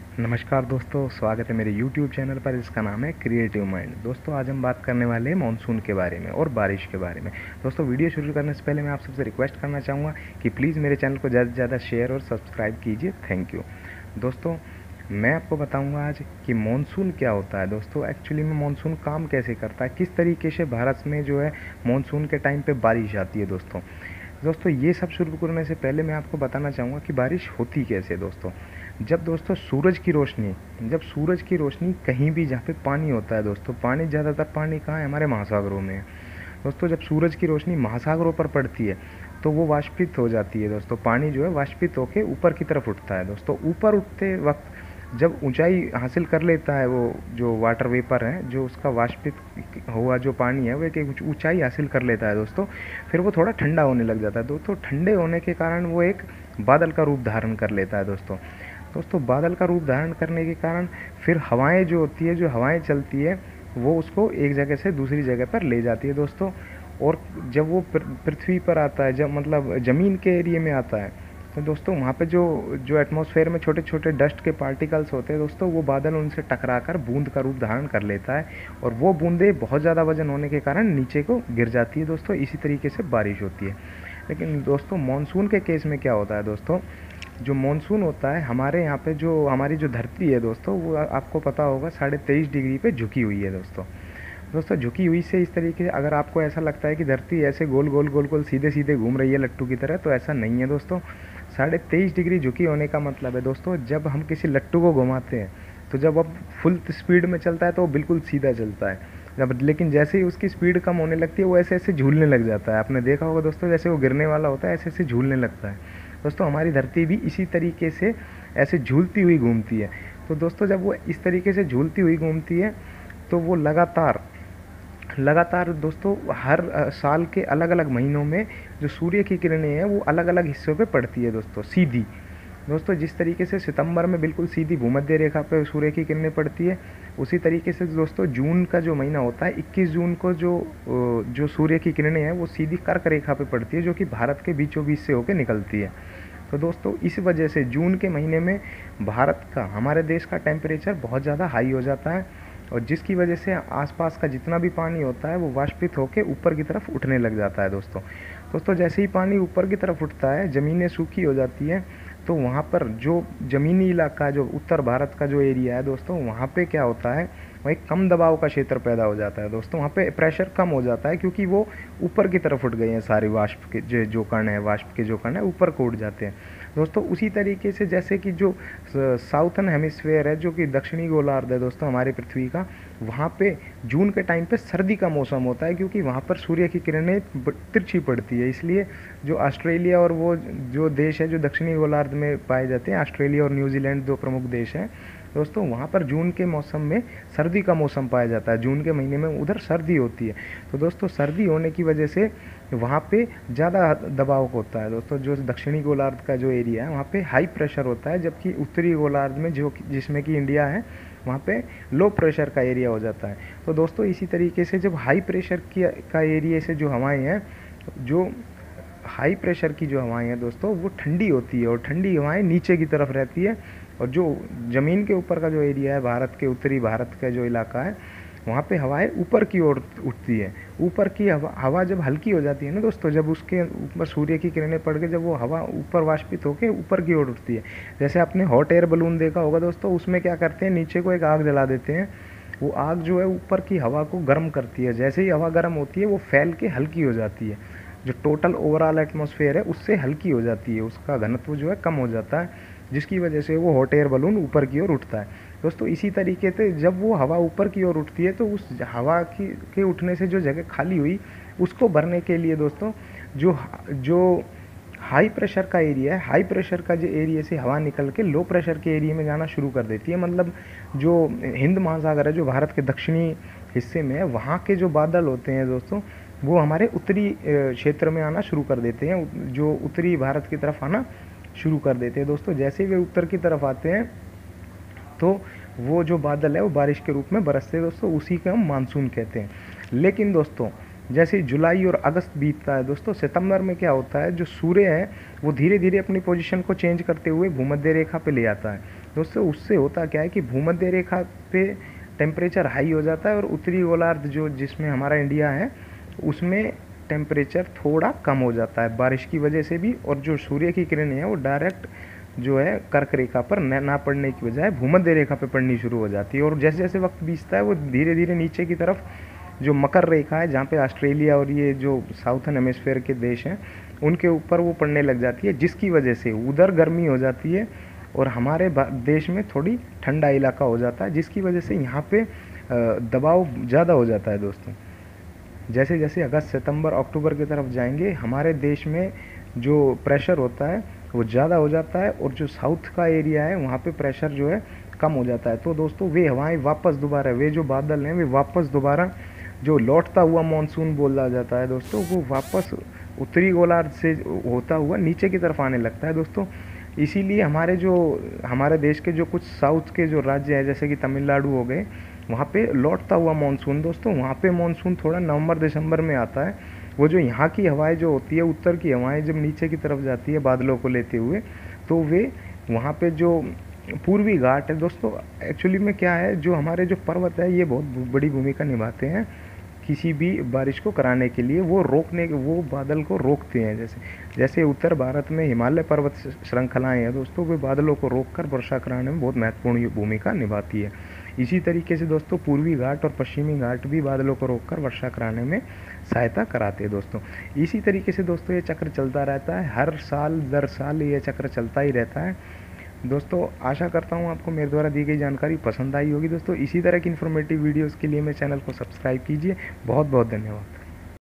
नमस्कार दोस्तों, स्वागत है मेरे YouTube चैनल पर। इसका नाम है क्रिएटिव माइंड। दोस्तों आज हम बात करने वाले हैं मानसून के बारे में और बारिश के बारे में। दोस्तों वीडियो शुरू करने से पहले मैं आप सबसे रिक्वेस्ट करना चाहूँगा कि प्लीज़ मेरे चैनल को ज़्यादा से ज़्यादा शेयर और सब्सक्राइब कीजिए। Thank you. दोस्तों मैं आपको बताऊँगा आज कि मानसून क्या होता है। दोस्तों एक्चुअली में मानसून काम कैसे करता है, किस तरीके से भारत में जो है मानसून के टाइम पर बारिश आती है। दोस्तों ये सब शुरू करने से पहले मैं आपको बताना चाहूँगा कि बारिश होती कैसे है। जब दोस्तों सूरज की रोशनी कहीं भी जहाँ पे पानी होता है, दोस्तों पानी ज़्यादातर पानी कहाँ है, हमारे महासागरों में है। दोस्तों जब सूरज की रोशनी महासागरों पर पड़ती है तो वो वाष्पित हो जाती है। दोस्तों पानी जो है वाष्पित होकर ऊपर की तरफ उठता है। दोस्तों ऊपर उठते वक्त जब ऊंचाई हासिल कर लेता है, वो जो वाटर वेपर है, जो उसका वाष्पित हुआ जो पानी है वो एक ऊंचाई हासिल कर लेता है। दोस्तों फिर वो थोड़ा ठंडा होने लग जाता है। दोस्तों ठंडे होने के कारण वो एक बादल का रूप धारण कर लेता है। दोस्तों बादल का रूप धारण करने के कारण फिर हवाएं जो होती है, जो हवाएं चलती है, वो उसको एक जगह से दूसरी जगह पर ले जाती है। दोस्तों और जब वो पृथ्वी पर आता है, जब मतलब ज़मीन के एरिया में आता है, तो दोस्तों वहाँ पे जो जो एटमॉस्फेयर में छोटे छोटे डस्ट के पार्टिकल्स होते हैं, दोस्तों वो बादल उनसे टकराकर बूंद का रूप धारण कर लेता है और वो बूंदें बहुत ज़्यादा वजन होने के कारण नीचे को गिर जाती है। दोस्तों इसी तरीके से बारिश होती है। लेकिन दोस्तों मानसून के केस में क्या होता है, दोस्तों जो मानसून होता है हमारे यहाँ पे, जो हमारी जो धरती है दोस्तों, वो आपको पता होगा 23.5 डिग्री पे झुकी हुई है। दोस्तों झुकी हुई से इस तरीके से, अगर आपको ऐसा लगता है कि धरती ऐसे गोल गोल गोल गोल सीधे सीधे घूम रही है लट्टू की तरह, तो ऐसा नहीं है। दोस्तों 23.5 डिग्री झुकी होने का मतलब है, दोस्तों जब हम किसी लट्टू को घुमाते हैं तो जब अब फुल स्पीड में चलता है तो वो बिल्कुल सीधा चलता है। लेकिन जैसे ही उसकी स्पीड कम होने लगती है वो ऐसे ऐसे झूलने लग जाता है। आपने देखा होगा दोस्तों, जैसे वो गिरने वाला होता है ऐसे ऐसे झूलने लगता है। दोस्तों हमारी धरती भी इसी तरीके से ऐसे झूलती हुई घूमती है। तो दोस्तों जब वो इस तरीके से झूलती हुई घूमती है तो वो लगातार दोस्तों हर साल के अलग अलग महीनों में जो सूर्य की किरणें हैं वो अलग अलग हिस्सों पे पड़ती है। दोस्तों सीधी, दोस्तों जिस तरीके से सितंबर में बिल्कुल सीधी भूमध्य रेखा पे सूर्य की किरणें पड़ती है, उसी तरीके से दोस्तों जून का जो महीना होता है, 21 जून को जो सूर्य की किरणें हैं वो सीधी कर्क रेखा पे पड़ती है, जो कि भारत के बीचों बीच से होकर निकलती है। तो दोस्तों इस वजह से जून के महीने में भारत का, हमारे देश का टेम्परेचर बहुत ज़्यादा हाई हो जाता है और जिसकी वजह से आसपास का जितना भी पानी होता है वो वाष्पित होकर ऊपर की तरफ उठने लग जाता है। दोस्तों जैसे ही पानी ऊपर की तरफ उठता है, ज़मीनें सूखी हो जाती हैं, तो वहाँ पर जो ज़मीनी इलाका, जो उत्तर भारत का जो एरिया है दोस्तों, वहाँ पे क्या होता है, वहाँ एक कम दबाव का क्षेत्र पैदा हो जाता है। दोस्तों वहाँ पे प्रेशर कम हो जाता है क्योंकि वो ऊपर की तरफ उठ गए हैं, सारे वाष्प के जो कण है, वाष्प के जो कण है ऊपर को उठ जाते हैं। दोस्तों उसी तरीके से जैसे कि जो साउथर्न हेमिस्फेयर है, जो कि दक्षिणी गोलार्ध है दोस्तों हमारी पृथ्वी का, वहाँ पे जून के टाइम पे सर्दी का मौसम होता है क्योंकि वहाँ पर सूर्य की किरणें तिरछी पड़ती है। इसलिए जो ऑस्ट्रेलिया और वो जो देश है जो दक्षिणी गोलार्ध में पाए जाते हैं, ऑस्ट्रेलिया और न्यूजीलैंड दो प्रमुख देश हैं दोस्तों, वहाँ पर जून के मौसम में सर्दी का मौसम पाया जाता है। जून के महीने में उधर सर्दी होती है। तो दोस्तों सर्दी होने की वजह से वहाँ पे ज़्यादा दबाव होता है। दोस्तों जो दक्षिणी गोलार्ध का जो एरिया है वहाँ पे हाई प्रेशर होता है, जबकि उत्तरी गोलार्ध में जो जिसमें कि इंडिया है, वहाँ पे लो प्रेशर का एरिया हो जाता है। तो दोस्तों इसी तरीके से जब हाई प्रेशर का एरिया से जो हवाएं हैं, जो हाई प्रेशर की जो हवाएं हैं दोस्तों, वो ठंडी होती है और ठंडी हवाएं नीचे की तरफ रहती है। और जो ज़मीन के ऊपर का जो एरिया है, भारत के उत्तरी भारत का जो इलाका है, वहाँ पे हवाएं ऊपर की ओर उठती है। ऊपर की हवा जब हल्की हो जाती है ना दोस्तों, जब उसके ऊपर सूर्य की किरणें पड़ के जब वो हवा ऊपर वाष्पित होकर ऊपर की ओर उठती है, जैसे आपने हॉट एयर बलून देखा होगा दोस्तों, उसमें क्या करते हैं, नीचे को एक आग जला देते हैं। वो आग जो है ऊपर की हवा को गर्म करती है। जैसे ही हवा गर्म होती है वो फैल के हल्की हो जाती है, जो टोटल ओवरऑल एटमॉस्फेयर है उससे हल्की हो जाती है, उसका घनत्व जो है कम हो जाता है, जिसकी वजह से वो हॉट एयर बलून ऊपर की ओर उठता है। दोस्तों इसी तरीके से जब वो हवा ऊपर की ओर उठती है तो उस हवा के उठने से जो जगह खाली हुई उसको भरने के लिए दोस्तों जो जो हाई प्रेशर का एरिया है, हाई प्रेशर का जो एरिया से हवा निकल के लो प्रेशर के एरिया में जाना शुरू कर देती है। मतलब जो हिंद महासागर है, जो भारत के दक्षिणी हिस्से में है, वहाँ के जो बादल होते हैं दोस्तों, वो हमारे उत्तरी क्षेत्र में आना शुरू कर देते हैं, जो उत्तरी भारत की तरफ आना शुरू कर देते हैं। दोस्तों जैसे ही वे उत्तर की तरफ आते हैं तो वो जो बादल है वो बारिश के रूप में बरसते हैं दोस्तों, उसी को हम मानसून कहते हैं। लेकिन दोस्तों जैसे ही जुलाई और अगस्त बीतता है दोस्तों, सितंबर में क्या होता है, जो सूर्य है वो धीरे धीरे अपनी पोजीशन को चेंज करते हुए भूमध्य रेखा पे ले आता है दोस्तों। उससे होता क्या है कि भूमध्य रेखा पे टेम्परेचर हाई हो जाता है और उत्तरी गोलार्ध जो जिसमें हमारा इंडिया है उसमें टेम्परेचर थोड़ा कम हो जाता है बारिश की वजह से भी, और जो सूर्य की किरणें हैं वो डायरेक्ट जो है कर्क रेखा पर ना पड़ने की बजाय भूमध्य रेखा पे पड़नी शुरू हो जाती है। और जैसे जैसे वक्त बीतता है वो धीरे धीरे नीचे की तरफ जो मकर रेखा है, जहाँ पे ऑस्ट्रेलिया और ये जो साउथर्न हेमिस्फेयर के देश हैं उनके ऊपर वो पड़ने लग जाती है, जिसकी वजह से उधर गर्मी हो जाती है और हमारे देश में थोड़ी ठंडा इलाका हो जाता है, जिसकी वजह से यहाँ पे दबाव ज़्यादा हो जाता है दोस्तों। जैसे जैसे अगस्त सितंबर अक्टूबर की तरफ जाएंगे हमारे देश में जो प्रेशर होता है वो ज़्यादा हो जाता है, और जो साउथ का एरिया है वहाँ पे प्रेशर जो है कम हो जाता है। तो दोस्तों वे हवाएं वापस दोबारा, वे जो बादल हैं वे वापस दोबारा जो लौटता हुआ मानसून बोला जाता है दोस्तों, वो वापस उत्तरी गोलार्ध से होता हुआ नीचे की तरफ आने लगता है दोस्तों। इसीलिए हमारे देश के जो कुछ साउथ के जो राज्य हैं जैसे कि तमिलनाडु हो गए, वहाँ पे लौटता हुआ मानसून दोस्तों, वहाँ पे मानसून थोड़ा नवंबर दिसंबर में आता है। वो जो यहाँ की हवाएं जो होती है, उत्तर की हवाएं जब नीचे की तरफ जाती है बादलों को लेते हुए, तो वे वहाँ पे जो पूर्वी घाट है दोस्तों, एक्चुअली में क्या है, जो हमारे जो पर्वत है ये बहुत बड़ी भूमिका निभाते हैं किसी भी बारिश को कराने के लिए। वो बादल को रोकते हैं। जैसे जैसे उत्तर भारत में हिमालय पर्वत श्रृंखलाएं हैं दोस्तों, वे बादलों को रोककर वर्षा कराने में बहुत महत्वपूर्ण भूमिका निभाती है। इसी तरीके से दोस्तों पूर्वी घाट और पश्चिमी घाट भी बादलों को रोककर वर्षा कराने में सहायता कराते हैं दोस्तों। इसी तरीके से दोस्तों ये चक्र चलता रहता है, हर साल दर साल ये चक्र चलता ही रहता है दोस्तों। आशा करता हूँ आपको मेरे द्वारा दी गई जानकारी पसंद आई होगी दोस्तों। इसी तरह की इन्फॉर्मेटिव वीडियोस के लिए मेरे चैनल को सब्सक्राइब कीजिए। बहुत बहुत धन्यवाद।